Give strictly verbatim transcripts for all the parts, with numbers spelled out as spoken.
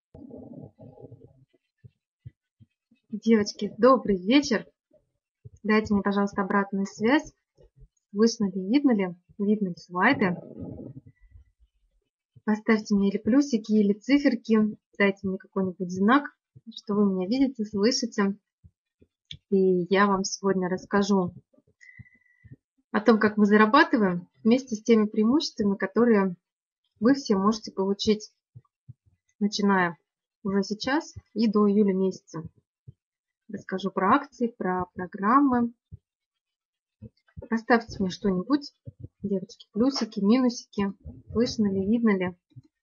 Девочки, добрый вечер. Дайте мне, пожалуйста, обратную связь. Слышно ли, видно ли? Видно ли слайды? Поставьте мне или плюсики, или циферки. Дайте мне какой-нибудь знак, что вы меня видите, слышите. И я вам сегодня расскажу о том, как мы зарабатываем, вместе с теми преимуществами, которые вы все можете получить, начиная уже сейчас и до июля месяца. Расскажу про акции, про программы. Поставьте мне что-нибудь, девочки, плюсики, минусики. Слышно ли, видно ли?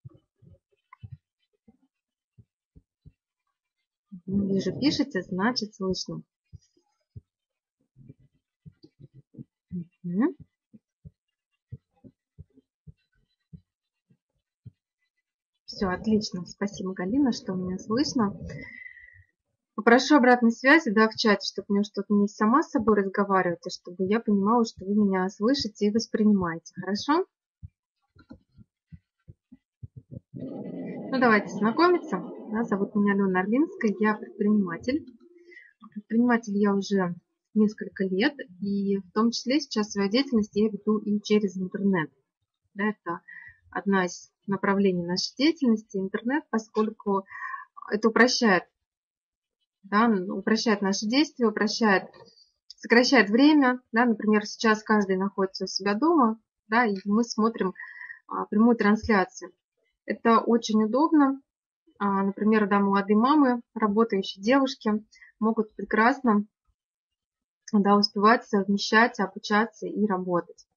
Вижу, пишете, значит слышно. Угу. Все, отлично. Спасибо, Галина, что меня слышно. Попрошу обратной связи, да, в чате, чтобы мне что-то не сама с собой разговаривать, а чтобы я понимала, что вы меня слышите и воспринимаете. Хорошо? Ну, давайте знакомиться. Да, зовут меня Алена Орлинская, я предприниматель. Предприниматель я уже несколько лет, и в том числе сейчас свою деятельность я веду и через интернет. Да, это одна из направлений нашей деятельности, интернет, поскольку это упрощает, да, упрощает наши действия, упрощает, сокращает время. Да, например, сейчас каждый находится у себя дома, да, и мы смотрим а, прямую трансляцию. Это очень удобно. А, например, да, молодые мамы, работающие девушки могут прекрасно, да, успевать совмещать, обучаться и работать.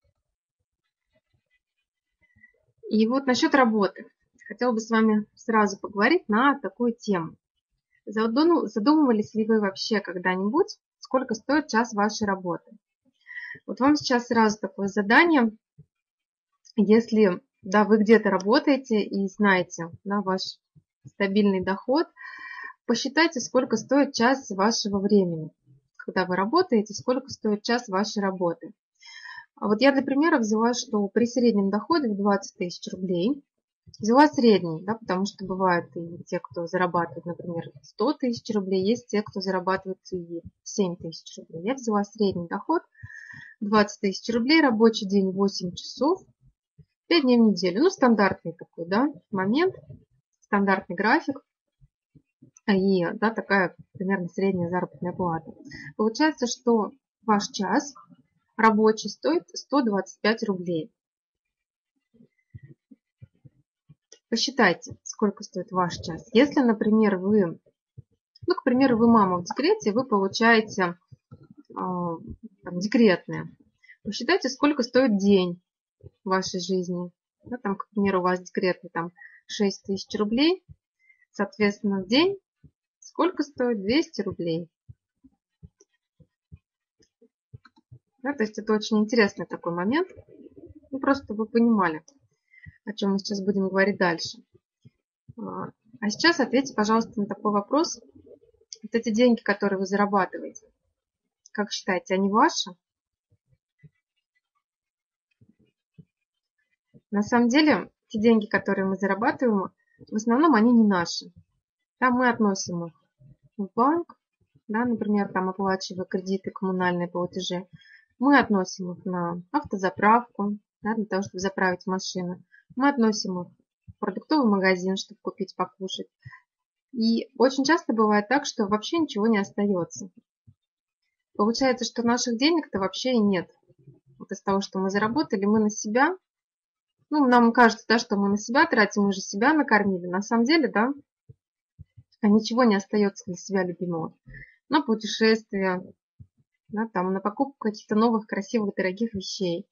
И вот насчет работы. Хотела бы с вами сразу поговорить на такую тему. Задумывались ли вы вообще когда-нибудь, сколько стоит час вашей работы? Вот вам сейчас сразу такое задание. Если, да, вы где-то работаете и знаете, да, ваш стабильный доход, посчитайте, сколько стоит час вашего времени. Когда вы работаете, сколько стоит час вашей работы. А вот я для примера взяла, что при среднем доходе в двадцать тысяч рублей, взяла средний, да, потому что бывают и те, кто зарабатывает, например, сто тысяч рублей, есть те, кто зарабатывает и семь тысяч рублей. Я взяла средний доход двадцать тысяч рублей, рабочий день восемь часов, пять дней в неделю. Ну, стандартный такой, да, момент, стандартный график. И, да, такая примерно средняя заработная плата. Получается, что ваш час рабочий стоит сто двадцать пять рублей. Посчитайте, сколько стоит ваш час. Если, например, вы, ну, к примеру, вы мама в декрете, вы получаете э, там, декретное. Посчитайте, сколько стоит день в вашей жизни. Да, там, к примеру, у вас декретный там шесть тысяч рублей. Соответственно, в день сколько стоит? двести рублей. Да, то есть это очень интересный такой момент. Ну, просто чтобы вы понимали, о чем мы сейчас будем говорить дальше. А сейчас ответьте, пожалуйста, на такой вопрос. Вот эти деньги, которые вы зарабатываете, как считаете, они ваши? На самом деле, те деньги, которые мы зарабатываем, в основном они не наши. Там мы относим их в банк, да, например, там оплачивая кредиты, коммунальные платежи. Мы относим их на автозаправку, да, для того, чтобы заправить машину. Мы относим их в продуктовый магазин, чтобы купить, покушать. И очень часто бывает так, что вообще ничего не остается. Получается, что наших денег-то вообще и нет. Вот из того, что мы заработали, мы на себя. Ну, нам кажется, да, что мы на себя тратим, мы же себя накормили. На самом деле, да, ничего не остается для себя любимого. На путешествия, да, там, на покупку каких-то новых, красивых, дорогих вещей.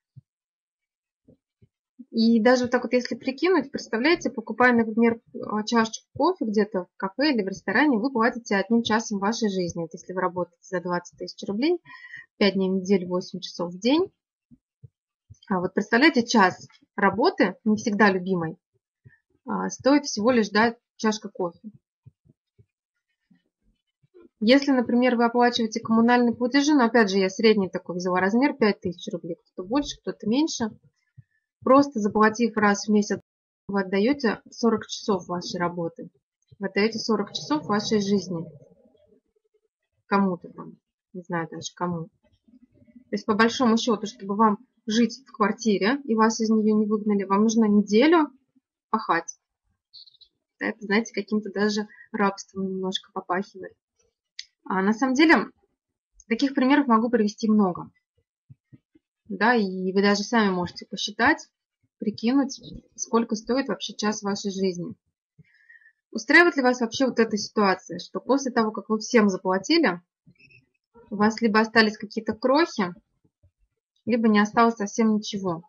И даже вот так вот, если прикинуть, представляете, покупая, например, чашечку кофе где-то в кафе или в ресторане, вы платите одним часом вашей жизни. Вот если вы работаете за двадцать тысяч рублей, пять дней в неделю, восемь часов в день. А вот представляете, час работы, не всегда любимой, стоит всего лишь, да, чашка кофе. Если, например, вы оплачиваете коммунальные платежи, но опять же я средний такой взяла размер пять тысяч рублей, кто-то больше, кто-то меньше, просто заплатив раз в месяц, вы отдаете сорок часов вашей работы. вы отдаете сорок часов вашей жизни кому-то там, не знаю даже кому. То есть по большому счету, чтобы вам жить в квартире и вас из нее не выгнали, вам нужно неделю пахать. Это, знаете, каким-то даже рабством немножко попахивает. А на самом деле таких примеров могу привести много. Да, и вы даже сами можете посчитать, прикинуть, сколько стоит вообще час вашей жизни. Устраивает ли вас вообще вот эта ситуация, что после того, как вы всем заплатили, у вас либо остались какие-то крохи, либо не осталось совсем ничего?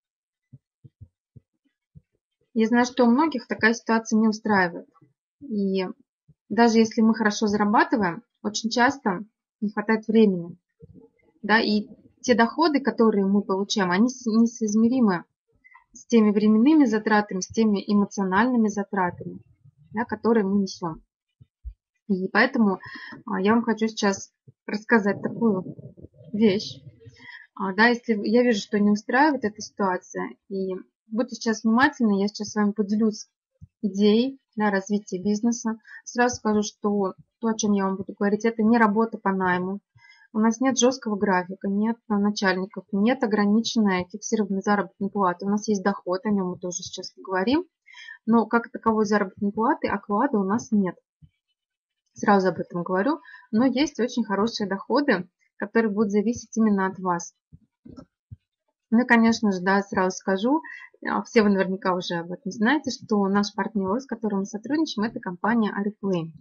Я знаю, что у многих такая ситуация не устраивает. И даже если мы хорошо зарабатываем, очень часто не хватает времени. Да, и те доходы, которые мы получаем, они несоизмеримы с теми временными затратами, с теми эмоциональными затратами, да, которые мы несем. И поэтому я вам хочу сейчас рассказать такую вещь. Да, если я вижу, что не устраивает эта ситуация, и будьте сейчас внимательны, я сейчас с вами поделюсь идеей для развития бизнеса. Сразу скажу, что то, о чем я вам буду говорить, это не работа по найму. У нас нет жесткого графика, нет начальников, нет ограниченной фиксированной заработной платы. У нас есть доход, о нем мы тоже сейчас поговорим. Но как таковой заработной платы, оклада у нас нет. Сразу об этом говорю. Но есть очень хорошие доходы, которые будут зависеть именно от вас. Ну и, конечно же, да, сразу скажу, все вы наверняка уже об этом знаете, что наш партнер, с которым мы сотрудничаем, это компания Oriflame.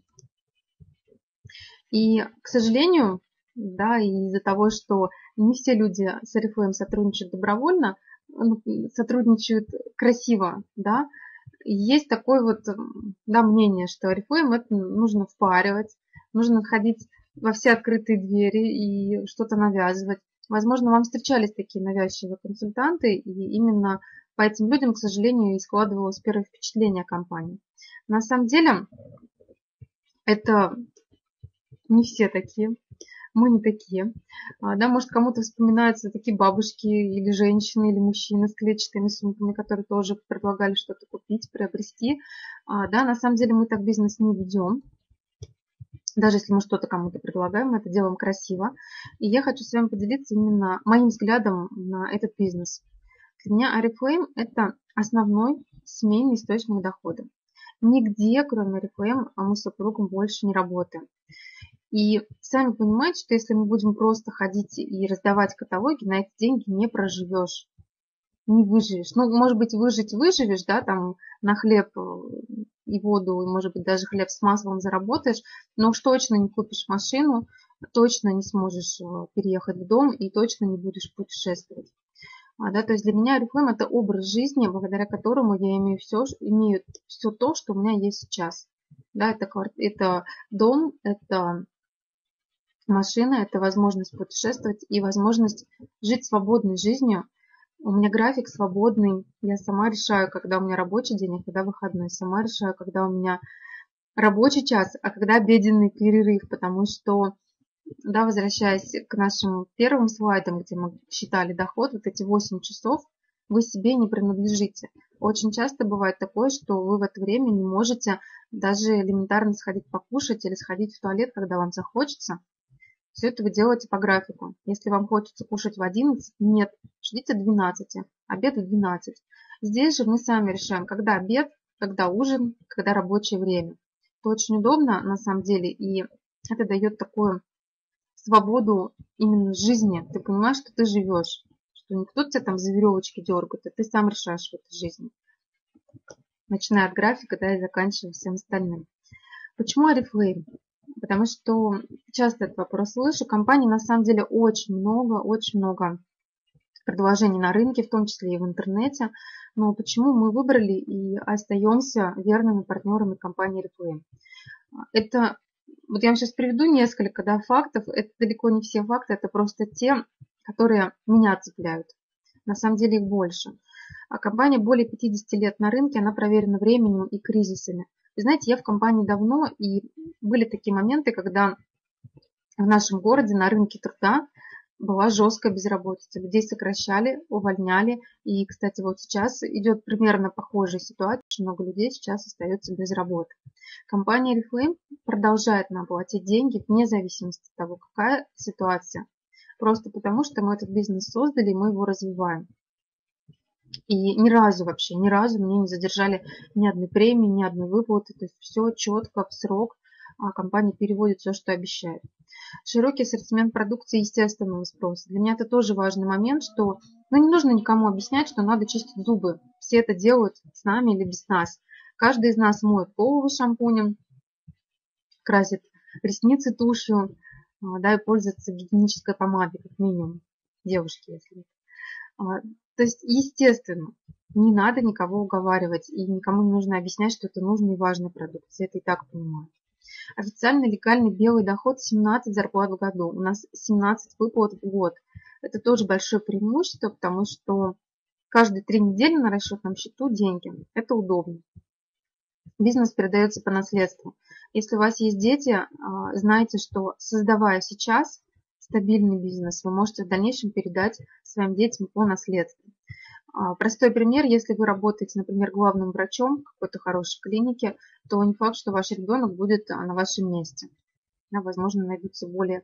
И, к сожалению, да, из-за того, что не все люди с Oriflame сотрудничают добровольно, сотрудничают красиво, да, есть такое вот, да, мнение, что Oriflame это нужно впаривать, нужно ходить во все открытые двери и что-то навязывать. Возможно, вам встречались такие навязчивые консультанты, и именно по этим людям, к сожалению, и складывалось первое впечатление о компании. На самом деле, это не все такие, мы не такие. Да, может, кому-то вспоминаются такие бабушки или женщины, или мужчины с клетчатыми сумками, которые тоже предлагали что-то купить, приобрести. Да, на самом деле мы так бизнес не ведем. Даже если мы что-то кому-то предлагаем, мы это делаем красиво. И я хочу с вами поделиться именно моим взглядом на этот бизнес. Для меня Oriflame – это основной семейный источник дохода. Нигде, кроме Oriflame, мы с супругом больше не работаем. И сами понимаете, что если мы будем просто ходить и раздавать каталоги, на эти деньги не проживешь, не выживешь. Ну, может быть, выжить выживешь, да, там на хлеб и воду, и, может быть, даже хлеб с маслом заработаешь, но уж точно не купишь машину, точно не сможешь переехать в дом и точно не будешь путешествовать. А, да, то есть для меня Oriflame – это образ жизни, благодаря которому я имею все, имею все то, что у меня есть сейчас. Да, это, это дом, это машина, это возможность путешествовать и возможность жить свободной жизнью. У меня график свободный, я сама решаю, когда у меня рабочий день, а когда выходной. Сама решаю, когда у меня рабочий час, а когда обеденный перерыв, потому что, да, возвращаясь к нашим первым слайдам, где мы считали доход, вот эти восемь часов вы себе не принадлежите. Очень часто бывает такое, что вы в это время не можете даже элементарно сходить покушать или сходить в туалет, когда вам захочется. Все это вы делаете по графику. Если вам хочется кушать в одиннадцать, нет, ждите двенадцати, обед в двенадцать. Здесь же мы сами решаем, когда обед, когда ужин, когда рабочее время. Это очень удобно на самом деле, и это дает такую свободу именно жизни. Ты понимаешь, что ты живешь, что никто тебя там за веревочки дергает, а ты сам решаешь в этой жизни. Начиная от графика, да, и заканчивая всем остальным. Почему Oriflame? Потому что часто этот вопрос слышу. Компаний на самом деле очень много, очень много предложений на рынке, в том числе и в интернете. Но почему мы выбрали и остаемся верными партнерами компании Oriflame? Это, вот я вам сейчас приведу несколько, да, фактов. Это далеко не все факты, это просто те, которые меня цепляют. На самом деле их больше. А компания более пятидесяти лет на рынке, она проверена временем и кризисами. Вы знаете, я в компании давно, и были такие моменты, когда в нашем городе на рынке труда была жесткая безработица. Людей сокращали, увольняли. И, кстати, вот сейчас идет примерно похожая ситуация. Очень много людей сейчас остается без работы. Компания Oriflame продолжает нам платить деньги вне зависимости от того, какая ситуация. Просто потому, что мы этот бизнес создали, и мы его развиваем. И ни разу вообще, ни разу мне не задержали ни одной премии, ни одной выплаты. То есть все четко, в срок. А компания переводит все, что обещает. Широкий ассортимент продукции естественного спроса. Для меня это тоже важный момент, что ну, не нужно никому объяснять, что надо чистить зубы. Все это делают с нами или без нас. Каждый из нас моет голову шампунем, красит ресницы тушью, да, и пользуется гигиенической помадой, как минимум, девушки, если. То есть, естественно, не надо никого уговаривать, и никому не нужно объяснять, что это нужный и важный продукт. Все это и так понимают. Официальный легальный белый доход семнадцать зарплат в году. У нас семнадцать выплат в год. Это тоже большое преимущество, потому что каждые три недели на расчетном счету деньги. Это удобно. Бизнес передается по наследству. Если у вас есть дети, знайте, что создавая сейчас стабильный бизнес, вы можете в дальнейшем передать своим детям по наследству. Простой пример, если вы работаете, например, главным врачом в какой-то хорошей клинике, то не факт, что ваш ребенок будет на вашем месте. Да, возможно, найдутся более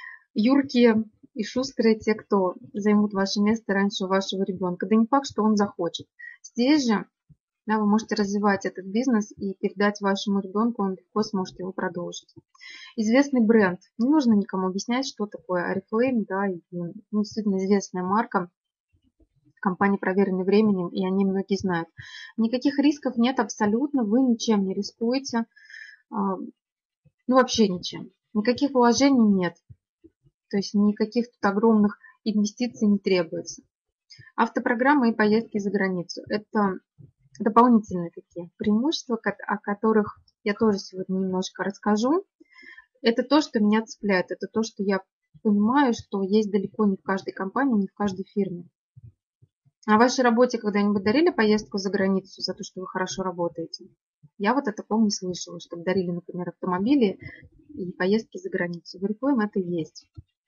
юркие и шустрые те, кто займут ваше место раньше вашего ребенка. Да не факт, что он захочет. Здесь же да, вы можете развивать этот бизнес и передать вашему ребенку, он легко сможет его продолжить. Известный бренд. Не нужно никому объяснять, что такое Oriflame, да, и, ну, действительно известная марка. Компании, проверенные временем, и они многие знают. Никаких рисков нет абсолютно, вы ничем не рискуете, ну вообще ничем. Никаких вложений нет, то есть никаких тут огромных инвестиций не требуется. Автопрограммы и поездки за границу – это дополнительные такие преимущества, о которых я тоже сегодня немножко расскажу. Это то, что меня цепляет, это то, что я понимаю, что есть далеко не в каждой компании, не в каждой фирме. А вашей работе когда-нибудь дарили поездку за границу за то, что вы хорошо работаете? Я вот о таком не слышала, чтобы дарили, например, автомобили и поездки за границу. В Oriflame это есть.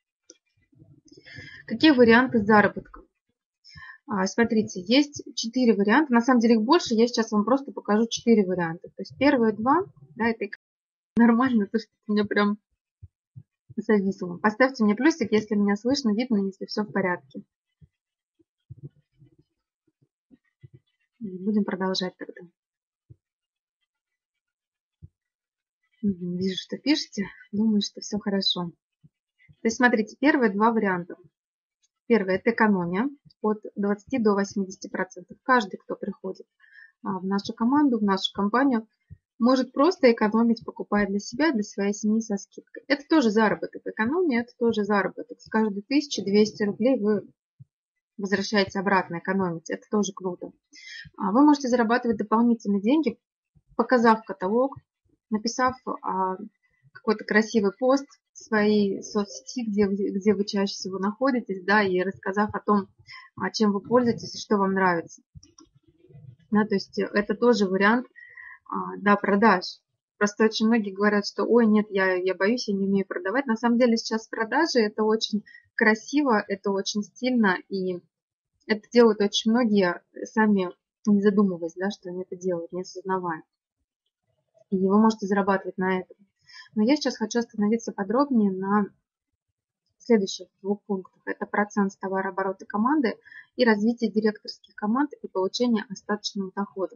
Какие варианты заработка? Смотрите, есть четыре варианта. На самом деле их больше. Я сейчас вам просто покажу четыре варианта. То есть первые два, да, это нормально, то, что у меня прям зависло. Поставьте мне плюсик, если меня слышно, видно, если все в порядке. Будем продолжать тогда. Вижу, что пишете. Думаю, что все хорошо. То есть, смотрите, первые два варианта. Первый – это экономия от двадцати до восьмидесяти процентов. Каждый, кто приходит в нашу команду, в нашу компанию, может просто экономить, покупая для себя, для своей семьи со скидкой. Это тоже заработок. Экономия – это тоже заработок. С каждой тысячи двести рублей вы возвращаете обратно экономить. Это тоже круто. Вы можете зарабатывать дополнительные деньги, показав каталог, написав какой-то красивый пост в своей соцсети, где, где вы чаще всего находитесь, да, и рассказав о том, чем вы пользуетесь и что вам нравится. Да, то есть это тоже вариант, да, продаж. Просто очень многие говорят, что ой, нет, я, я боюсь, я не умею продавать. На самом деле сейчас продажи это очень красиво, это очень стильно, и это делают очень многие, сами не задумываясь, да, что они это делают, не осознавая. И вы можете зарабатывать на этом. Но я сейчас хочу остановиться подробнее на следующих двух пунктах. Это процент с товарооборота команды и развитие директорских команд и получение остаточного дохода.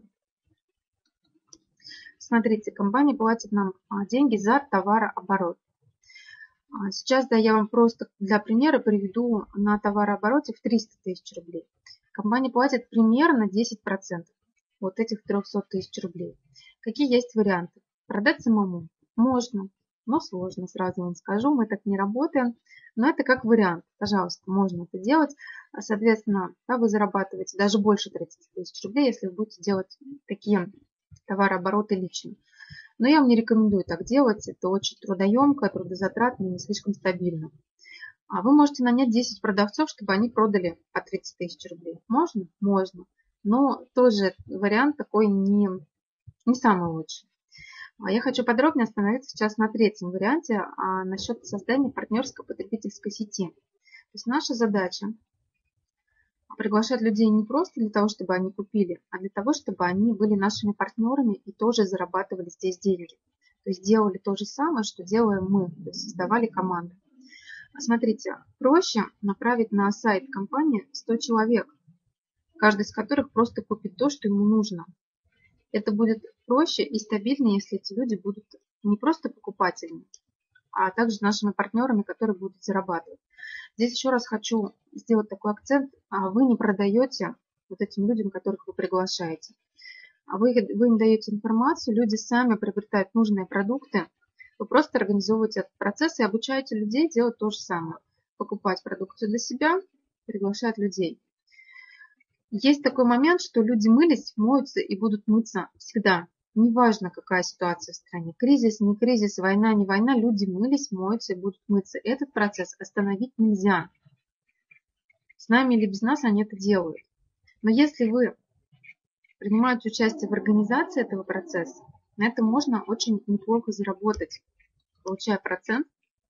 Смотрите, компания платит нам деньги за товарооборот. Сейчас, да, я вам просто для примера приведу на товарообороте в триста тысяч рублей. Компания платит примерно десять процентов вот этих трёхсот тысяч рублей. Какие есть варианты? Продать самому можно, но сложно, сразу вам скажу, мы так не работаем, но это как вариант, пожалуйста, можно это делать. Соответственно, да, вы зарабатываете даже больше тридцати тысяч рублей, если вы будете делать такие товарообороты лично. Но я вам не рекомендую так делать, это очень трудоемко, трудозатратно и не слишком стабильно. А вы можете нанять десять продавцов, чтобы они продали по тридцать тысяч рублей. Можно? Можно. Но тоже вариант такой не, не самый лучший. Я хочу подробнее остановиться сейчас на третьем варианте, а насчет создания партнерской потребительской сети. есть наша задача приглашать людей не просто для того, чтобы они купили, а для того, чтобы они были нашими партнерами и тоже зарабатывали здесь деньги. То есть делали то же самое, что делаем мы, то есть создавали команду. Смотрите, проще направить на сайт компании сто человек, каждый из которых просто купит то, что ему нужно. Это будет проще и стабильнее, если эти люди будут не просто покупателями, а также нашими партнерами, которые будут зарабатывать. Здесь еще раз хочу сделать такой акцент. Вы не продаете вот этим людям, которых вы приглашаете. Вы, вы им даете информацию, люди сами приобретают нужные продукты. Вы просто организовываете этот процесс и обучаете людей делать то же самое. Покупать продукцию для себя, приглашать людей. Есть такой момент, что люди мылись, моются и будут мыться всегда. Неважно, какая ситуация в стране. Кризис, не кризис, война, не война. Люди мылись, моются и будут мыться. Этот процесс остановить нельзя. С нами или без нас они это делают. Но если вы принимаете участие в организации этого процесса, на этом можно очень неплохо заработать, получая процент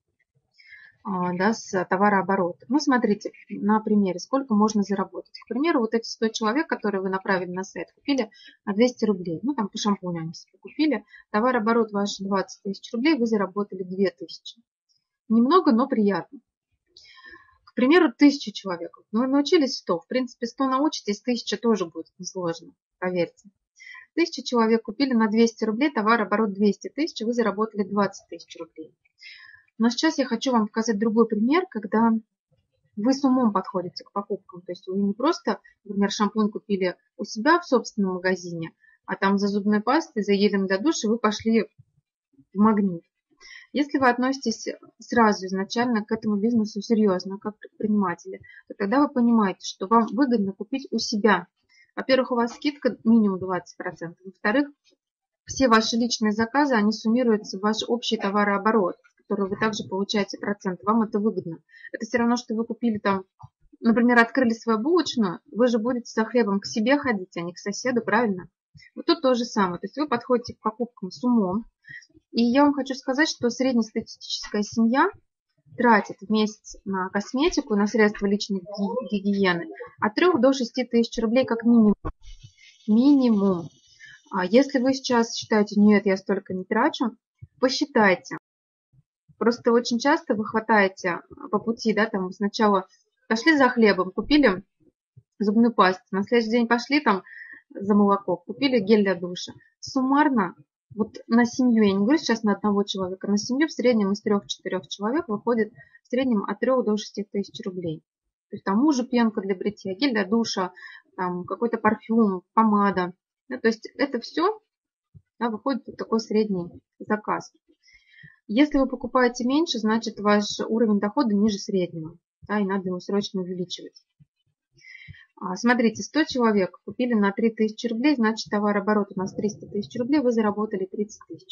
да, с товарооборота. Ну, смотрите, на примере, сколько можно заработать. К примеру, вот эти сто человек, которые вы направили на сайт, купили на двести рублей. Ну, там по шампуню они себе купили. Товарооборот ваш двадцать тысяч рублей, вы заработали две тысячи. Немного, но приятно. К примеру, тысяча человек. Ну, вы научились сто. В принципе, сто научитесь, тысяча тоже будет несложно, поверьте. Тысяча человек купили на двести рублей, товарооборот двести тысяч, вы заработали двадцать тысяч рублей. Но сейчас я хочу вам показать другой пример, когда вы с умом подходите к покупкам. То есть вы не просто, например, шампунь купили у себя в собственном магазине, а там за зубной пастой, за гелем для душа вы пошли в Магнит. Если вы относитесь сразу изначально к этому бизнесу серьезно, как предприниматели, то тогда вы понимаете, что вам выгодно купить у себя. Во-первых, у вас скидка минимум двадцать процентов. Во-вторых, все ваши личные заказы, они суммируются в ваш общий товарооборот, который вы также получаете процент. Вам это выгодно. Это все равно, что вы купили там, например, открыли свою булочную, вы же будете за хлебом к себе ходить, а не к соседу, правильно? Вот тут то же самое. То есть вы подходите к покупкам с умом. И я вам хочу сказать, что среднестатистическая семья тратит в месяц на косметику, на средства личной гигиены от трёх до шести тысяч рублей как минимум. Минимум. А если вы сейчас считаете, нет, я столько не трачу, посчитайте. Просто очень часто вы хватаете по пути, да, там сначала пошли за хлебом, купили зубную пасту, на следующий день пошли там за молоко, купили гель для душа. Суммарно, вот на семью, я не говорю сейчас на одного человека, на семью в среднем из трех-четырех человек выходит в среднем от трёх до шести тысяч рублей. То есть там мужу пенка для бритья, гель для душа, там какой-то парфюм, помада. Ну, то есть это все, да, выходит вот такой средний заказ. Если вы покупаете меньше, значит ваш уровень дохода ниже среднего, да, и надо его срочно увеличивать. Смотрите, сто человек купили на три тысячи рублей, значит товарооборот у нас триста тысяч рублей, вы заработали тридцать тысяч.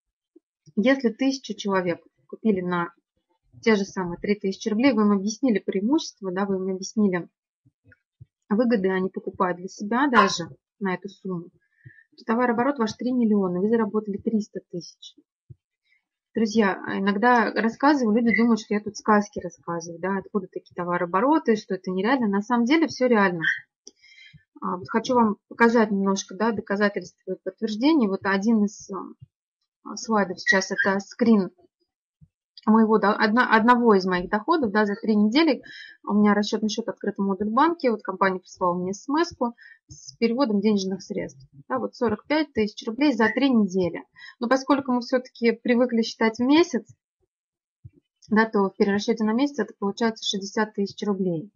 Если тысячу человек купили на те же самые три тысячи рублей, вы им объяснили преимущества, да, вы им объяснили выгоды, они покупают для себя даже на эту сумму, то товарооборот ваш три миллиона, вы заработали триста тысяч. Друзья, иногда рассказываю, люди думают, что я тут сказки рассказываю, да, откуда такие товарообороты, что это нереально. На самом деле все реально. Вот хочу вам показать немножко, да, доказательства и подтверждений. Вот один из слайдов сейчас это скрин моего, да, одна, одного из моих доходов, да, за три недели. У меня расчетный счет открыт в модуль банке, вот компания прислала мне смс-ку с переводом денежных средств. Да, вот сорок пять тысяч рублей за три недели. Но поскольку мы все-таки привыкли считать в месяц, да, то в перерасчете на месяц это получается шестьдесят тысяч рублей.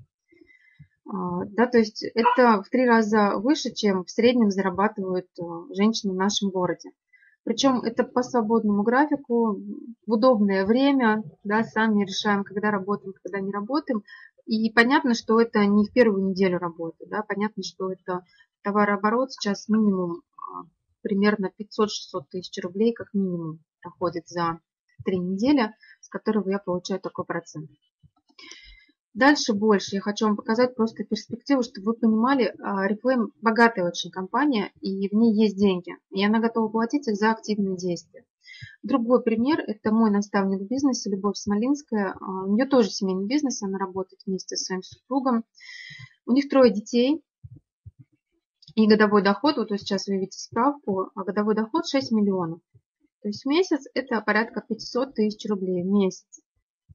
Да, то есть это в три раза выше, чем в среднем зарабатывают женщины в нашем городе. Причем это по свободному графику, в удобное время, да, сами решаем, когда работаем, когда не работаем. И понятно, что это не в первую неделю работы, да, понятно, что это товарооборот сейчас минимум примерно пятьсот-шестьсот тысяч рублей как минимум проходит за три недели, с которого я получаю такой процент. Дальше больше. Я хочу вам показать просто перспективу, чтобы вы понимали, Oriflame богатая очень компания, и в ней есть деньги. И она готова платить их за активные действия. Другой пример – это мой наставник в бизнесе, Любовь Смолинская. У нее тоже семейный бизнес, она работает вместе со своим супругом. У них трое детей и годовой доход, вот сейчас вы видите справку, а годовой доход шесть миллионов. То есть в месяц это порядка пятьсот тысяч рублей в месяц.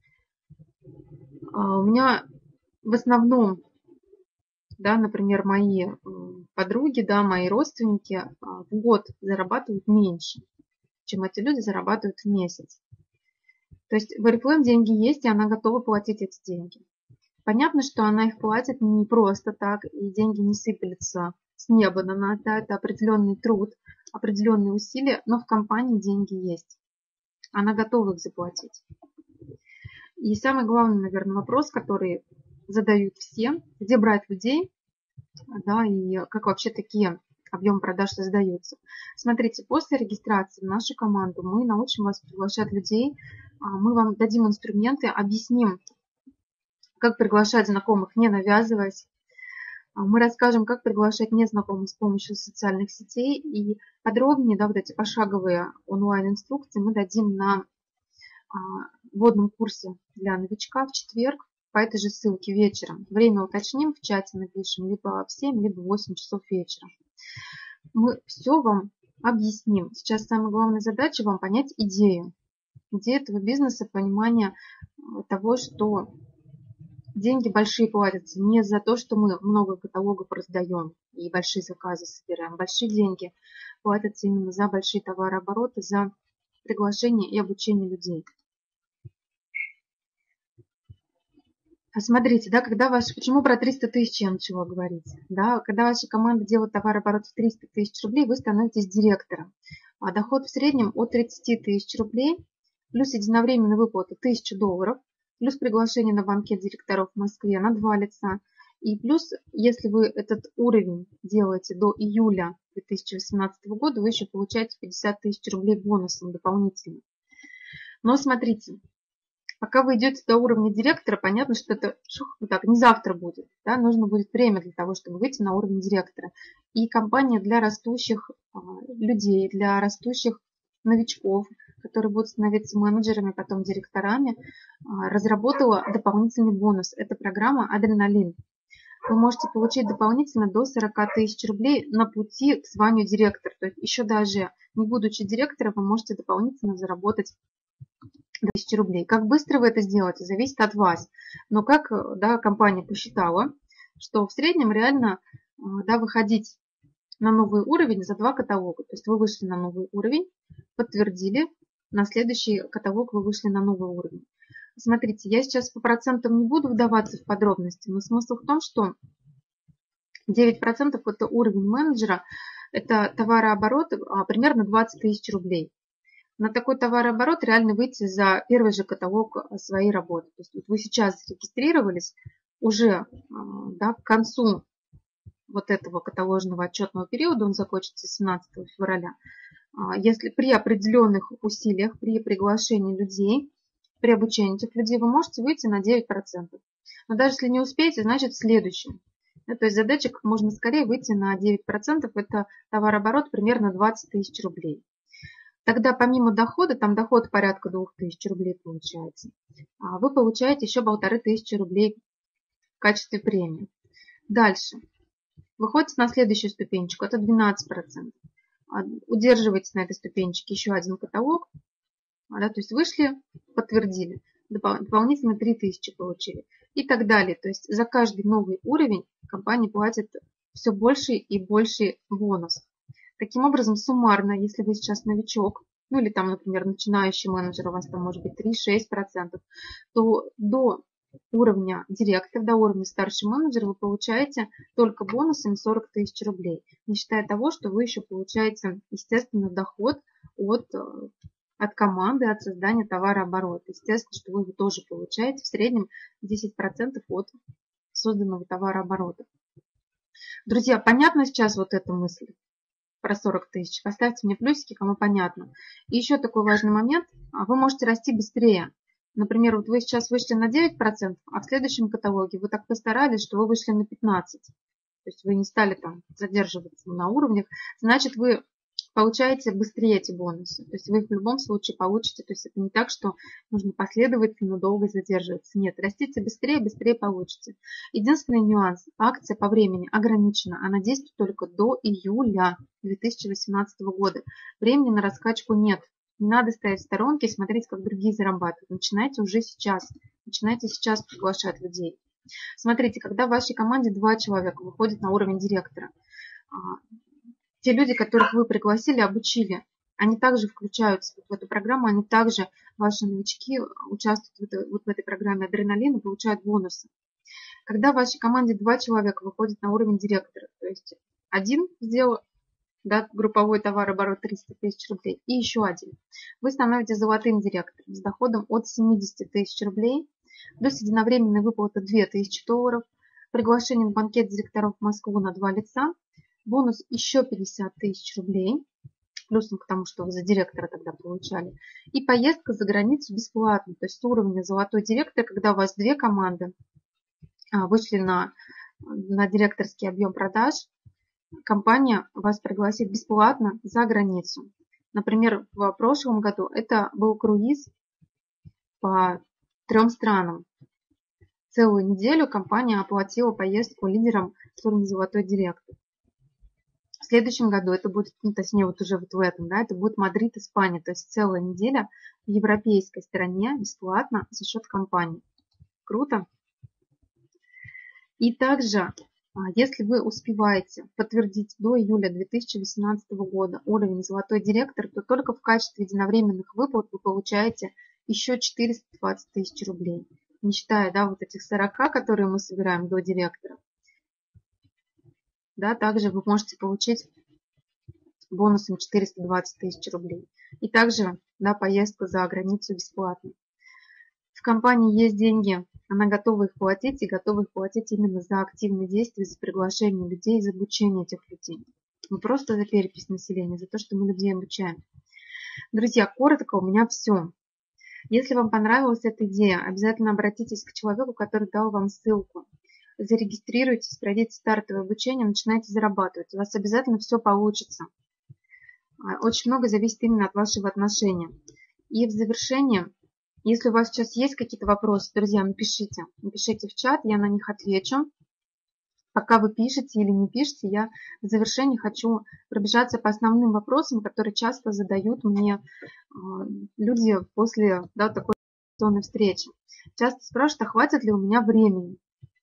У меня в основном, да, например, мои подруги, да, мои родственники в год зарабатывают меньше, чем эти люди зарабатывают в месяц. То есть в Oriflame деньги есть, и она готова платить эти деньги. Понятно, что она их платит не просто так, и деньги не сыпятся с неба на нас, да, это определенный труд, определенные усилия, но в компании деньги есть. Она готова их заплатить. И самый главный, наверное, вопрос, который задают все, где брать людей, да, и как вообще такие объемы продаж создаются. Смотрите, после регистрации в нашу команду мы научим вас приглашать людей, мы вам дадим инструменты, объясним, как приглашать знакомых, не навязываясь. Мы расскажем, как приглашать незнакомых с помощью социальных сетей, и подробнее, да, вот эти пошаговые онлайн-инструкции мы дадим на вводном курсе для новичка в четверг по этой же ссылке вечером. Время уточним, в чате напишем либо в семь, либо в восемь часов вечера. Мы все вам объясним. Сейчас самая главная задача вам понять идею. Идея этого бизнеса, понимание того, что деньги большие платятся не за то, что мы много каталогов раздаем и большие заказы собираем. Большие деньги платятся именно за большие товарообороты, за приглашение и обучение людей. Смотрите, да, когда ваш, почему про триста тысяч я начала говорить? Да, когда ваша команда делает товарооборот в триста тысяч рублей, вы становитесь директором. А доход в среднем от тридцати тысяч рублей, плюс единовременная выплата тысяча долларов, плюс приглашение на банкет директоров в Москве на два лица. И плюс, если вы этот уровень делаете до июля две тысячи восемнадцатого года, вы еще получаете пятьдесят тысяч рублей бонусом дополнительно. Но смотрите, пока вы идете до уровня директора, понятно, что это шух, вот так, не завтра будет. Да, нужно будет время для того, чтобы выйти на уровень директора. И компания для растущих а, людей, для растущих новичков, которые будут становиться менеджерами, потом директорами, а, разработала дополнительный бонус. Это программа «Адреналин». Вы можете получить дополнительно до сорока тысяч рублей на пути к званию директора. То есть еще даже не будучи директором, вы можете дополнительно заработать тысячи рублей. Как быстро вы это сделаете, зависит от вас. Но как, да, компания посчитала, что в среднем реально, да, выходить на новый уровень за два каталога. То есть вы вышли на новый уровень, подтвердили, на следующий каталог вы вышли на новый уровень. Смотрите, я сейчас по процентам не буду вдаваться в подробности, но смысл в том, что девять процентов это уровень менеджера, это товарооборот примерно двадцать тысяч рублей. На такой товарооборот реально выйти за первый же каталог своей работы. То есть вот вы сейчас зарегистрировались, уже, да, к концу вот этого каталожного отчетного периода, он закончится семнадцатого февраля, если при определенных усилиях, при приглашении людей, при обучении этих людей, вы можете выйти на девять процентов. Но даже если не успеете, значит в следующем. Да, то есть задача как можно скорее выйти на девять процентов, это товарооборот примерно двадцать тысяч рублей. Тогда помимо дохода, там доход порядка двух тысяч рублей получается, вы получаете еще полторы тысячи рублей в качестве премии. Дальше. Выходите на следующую ступенечку, это двенадцать процентов. Удерживаете на этой ступенечке еще один каталог, да, то есть вышли, подтвердили, дополнительно три тысячи получили и так далее. То есть за каждый новый уровень компания платит все больше и больше бонус. Таким образом, суммарно, если вы сейчас новичок, ну или там, например, начинающий менеджер, у вас там может быть три-шесть процентов, то до уровня директора, до уровня старший менеджер вы получаете только бонусами сорок тысяч рублей, не считая того, что вы еще получаете, естественно, доход от, от команды, от создания товарооборота. Естественно, что вы его тоже получаете в среднем десять процентов от созданного товарооборота. Друзья, понятно сейчас вот эта мысль про сорок тысяч? Поставьте мне плюсики, кому понятно. И еще такой важный момент. Вы можете расти быстрее. Например, вот вы сейчас вышли на девять процентов, а в следующем каталоге вы так постарались, что вы вышли на пятнадцать процентов. То есть вы не стали там задерживаться на уровнях. Значит, вы получаете быстрее эти бонусы. То есть вы их в любом случае получите. То есть это не так, что нужно последовательно долго задерживаться. Нет, растите быстрее, быстрее получите. Единственный нюанс. Акция по времени ограничена. Она действует только до июля две тысячи восемнадцатого года. Времени на раскачку нет. Не надо стоять в сторонке и смотреть, как другие зарабатывают. Начинайте уже сейчас. Начинайте сейчас приглашать людей. Смотрите, когда в вашей команде два человека выходят на уровень директора, те люди, которых вы пригласили, обучили, они также включаются в эту программу, они также, ваши новички, участвуют в этой, вот в этой программе адреналина, получают бонусы. Когда в вашей команде два человека выходят на уровень директора, то есть один сделал, да, групповой товарооборот триста тысяч рублей и еще один, вы становитесь золотым директором с доходом от семидесяти тысяч рублей, плюс единовременная выплата две тысячи долларов, приглашение на банкет директоров в Москву на два лица, бонус еще пятьдесят тысяч рублей, плюсом к тому, что вы за директора тогда получали, и поездка за границу бесплатно, то есть с уровня золотой директор, когда у вас две команды вышли на, на директорский объем продаж, компания вас пригласит бесплатно за границу. Например, в прошлом году это был круиз по трем странам. Целую неделю компания оплатила поездку лидерам с уровня золотой директор. В следующем году это будет, ну, точнее, вот уже вот в этом, да, это будет Мадрид, Испания, то есть целая неделя в европейской стране бесплатно за счет компании. Круто? И также, если вы успеваете подтвердить до июля две тысячи восемнадцатого года уровень золотой директор, то только в качестве единовременных выплат вы получаете еще четыреста двадцать тысяч рублей. Не считая, да, вот этих сорока, которые мы собираем до директора. Да, также вы можете получить бонусом четыреста двадцать тысяч рублей. И также, да, поездка за границу бесплатно. В компании есть деньги, она готова их платить, и готова их платить именно за активные действия, за приглашение людей, за обучение этих людей. Не просто за перепись населения, за то, что мы людей обучаем. Друзья, коротко у меня все. Если вам понравилась эта идея, обязательно обратитесь к человеку, который дал вам ссылку. Зарегистрируйтесь, пройдите стартовое обучение, начинайте зарабатывать. У вас обязательно все получится. Очень много зависит именно от вашего отношения. И в завершение, если у вас сейчас есть какие-то вопросы, друзья, напишите. Напишите в чат, я на них отвечу. Пока вы пишете или не пишете, я в завершении хочу пробежаться по основным вопросам, которые часто задают мне люди после, да, такой встречи. Часто спрашивают, а хватит ли у меня времени?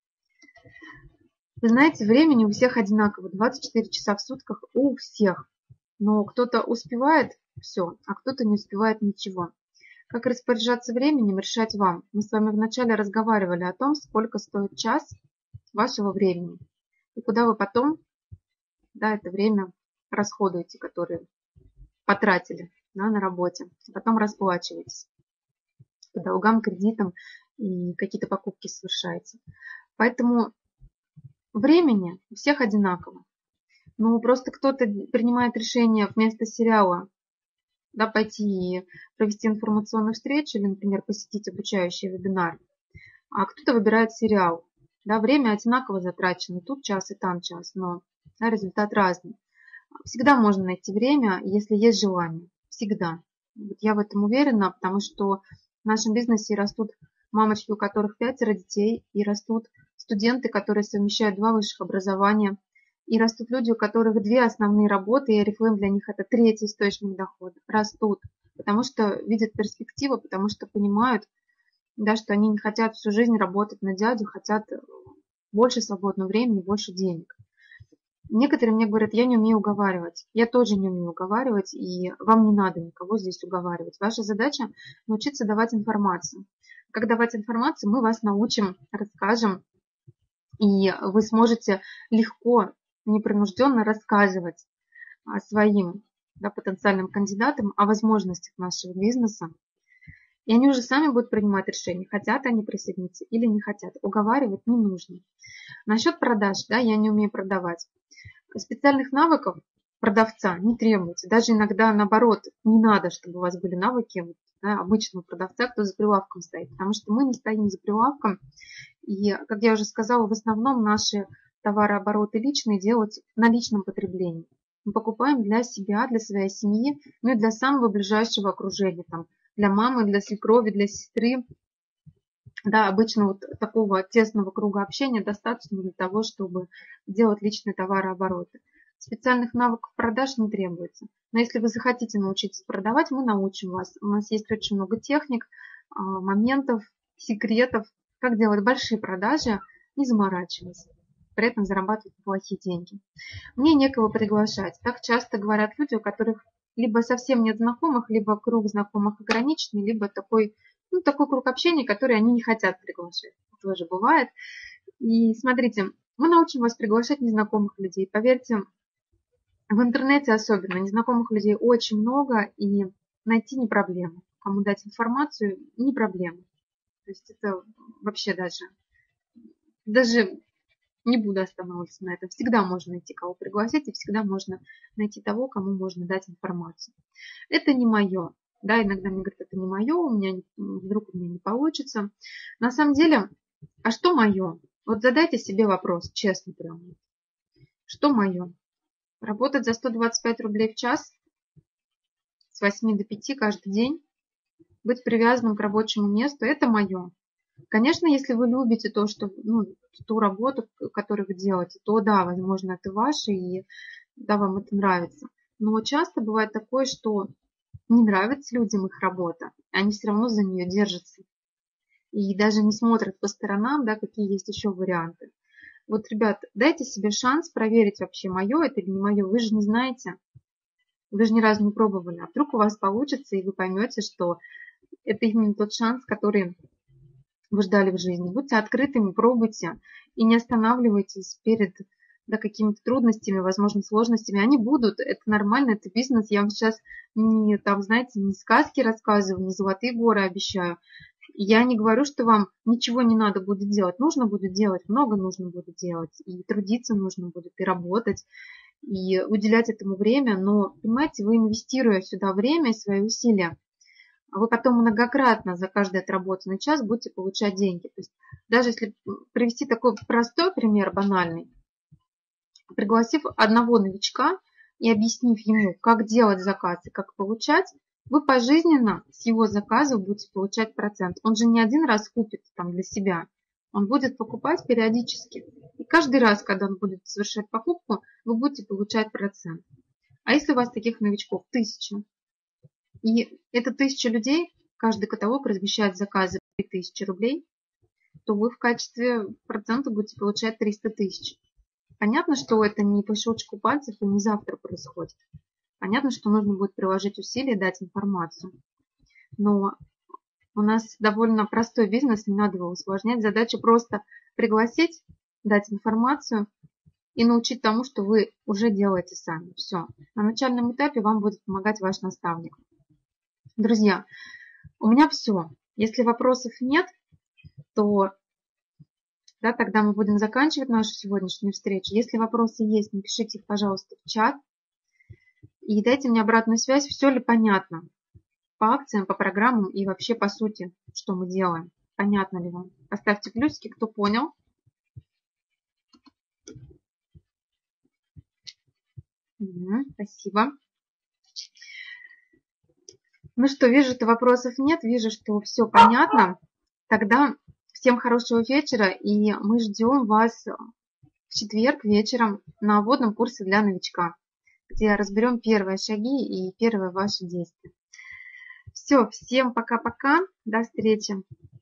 Вы знаете, времени у всех одинаково, двадцать четыре часа в сутках у всех. Но кто-то успевает все, а кто-то не успевает ничего. Как распоряжаться временем, решать вам. Мы с вами вначале разговаривали о том, сколько стоит час вашего времени. И куда вы потом, да, это время расходуете, которое потратили, да, на работе. А потом расплачиваетесь по долгам, кредитам и какие-то покупки совершаете. Поэтому времени у всех одинаково. Ну, просто кто-то принимает решение вместо сериала, да, пойти и провести информационную встречу или, например, посетить обучающий вебинар, а кто-то выбирает сериал. Да, время одинаково затрачено, тут час и там час, но, да, результат разный. Всегда можно найти время, если есть желание. Всегда. Вот я в этом уверена, потому что в нашем бизнесе растут мамочки, у которых пятеро детей, и растут студенты, которые совмещают два высших образования, и растут люди, у которых две основные работы, и Oriflame для них это третий источник дохода. Растут, потому что видят перспективу, потому что понимают, да, что они не хотят всю жизнь работать на дядю, хотят больше свободного времени, больше денег. Некоторые мне говорят, я не умею уговаривать. Я тоже не умею уговаривать, и вам не надо никого здесь уговаривать. Ваша задача научиться давать информацию. Как давать информацию, мы вас научим, расскажем, и вы сможете легко, непринужденно рассказывать своим, да, потенциальным кандидатам о возможностях нашего бизнеса. И они уже сами будут принимать решение, хотят они присоединиться или не хотят. Уговаривать не нужно. Насчет продаж, да, я не умею продавать. Специальных навыков продавца не требуется. Даже иногда наоборот, не надо, чтобы у вас были навыки, да, обычного продавца, кто за прилавком стоит. Потому что мы не стоим за прилавком. И, как я уже сказала, в основном наши товарообороты личные делать на личном потреблении. мы покупаем для себя, для своей семьи, ну и для самого ближайшего окружения, там, для мамы, для свекрови, для сестры. Да, обычно вот такого тесного круга общения достаточно для того, чтобы делать личные товарообороты. Специальных навыков продаж не требуется. Но если вы захотите научиться продавать, мы научим вас. У нас есть очень много техник, моментов, секретов, как делать большие продажи, не заморачиваясь, при этом зарабатывать неплохие деньги. Мне некого приглашать. Так часто говорят люди, у которых либо совсем нет знакомых, либо круг знакомых ограниченный, либо такой, ну, такой круг общения, который они не хотят приглашать. Это тоже бывает. И смотрите, мы научим вас приглашать незнакомых людей. Поверьте, в интернете особенно незнакомых людей очень много, и найти не проблема. Кому дать информацию не проблема. То есть это вообще даже, даже не буду останавливаться на этом. Всегда можно найти, кого пригласить, и всегда можно найти того, кому можно дать информацию. Это не мое. Да, иногда мне говорят, это не мое, у меня вдруг у меня не получится. На самом деле, а что мое? Вот задайте себе вопрос, честно прямо. Что мое? Работать за сто двадцать пять рублей в час с восьми до пяти каждый день, быть привязанным к рабочему месту, это мое. Конечно, если вы любите то, что, ну, ту работу, которую вы делаете, то да, возможно, это ваше, и да, вам это нравится. Но часто бывает такое, что не нравится людям их работа, они все равно за нее держатся. И даже не смотрят по сторонам, да, какие есть еще варианты. Вот, ребят, дайте себе шанс проверить вообще, мое это или не мое. Вы же не знаете, вы же ни разу не пробовали. А вдруг у вас получится, и вы поймете, что это именно тот шанс, который вы ждали в жизни. Будьте открытыми, пробуйте и не останавливайтесь перед, да, какими-то трудностями, возможно, сложностями. Они будут, это нормально, это бизнес. Я вам сейчас не, там, знаете, не сказки рассказываю, не золотые горы обещаю. Я не говорю, что вам ничего не надо будет делать. Нужно будет делать, много нужно будет делать. И трудиться нужно будет, и работать, и уделять этому время. Но, понимаете, вы, инвестируя сюда время и свои усилия, вы потом многократно за каждый отработанный час будете получать деньги. То есть даже если привести такой простой пример, банальный, пригласив одного новичка и объяснив ему, как делать заказ и как получать, вы пожизненно с его заказа будете получать процент. Он же не один раз купит там для себя, он будет покупать периодически. И каждый раз, когда он будет совершать покупку, вы будете получать процент. А если у вас таких новичков тысяча, и это тысяча людей, каждый каталог размещает заказы три тысячи рублей, то вы в качестве процента будете получать триста тысяч. Понятно, что это не по щелчку пальцев и не завтра происходит. Понятно, что нужно будет приложить усилия, дать информацию. Но у нас довольно простой бизнес, не надо его усложнять. Задача просто пригласить, дать информацию и научить тому, что вы уже делаете сами. Все. На начальном этапе вам будет помогать ваш наставник. Друзья, у меня все. Если вопросов нет, то да, тогда мы будем заканчивать нашу сегодняшнюю встречу. Если вопросы есть, напишите их, пожалуйста, в чат. И дайте мне обратную связь, все ли понятно по акциям, по программам и вообще по сути, что мы делаем. Понятно ли вам? Поставьте плюсики, кто понял. Угу, спасибо. Ну что, вижу, что вопросов нет, вижу, что все понятно. Тогда всем хорошего вечера, и мы ждем вас в четверг вечером на вводном курсе для новичка, где разберем первые шаги и первые ваши действия. Все, всем пока-пока, до встречи.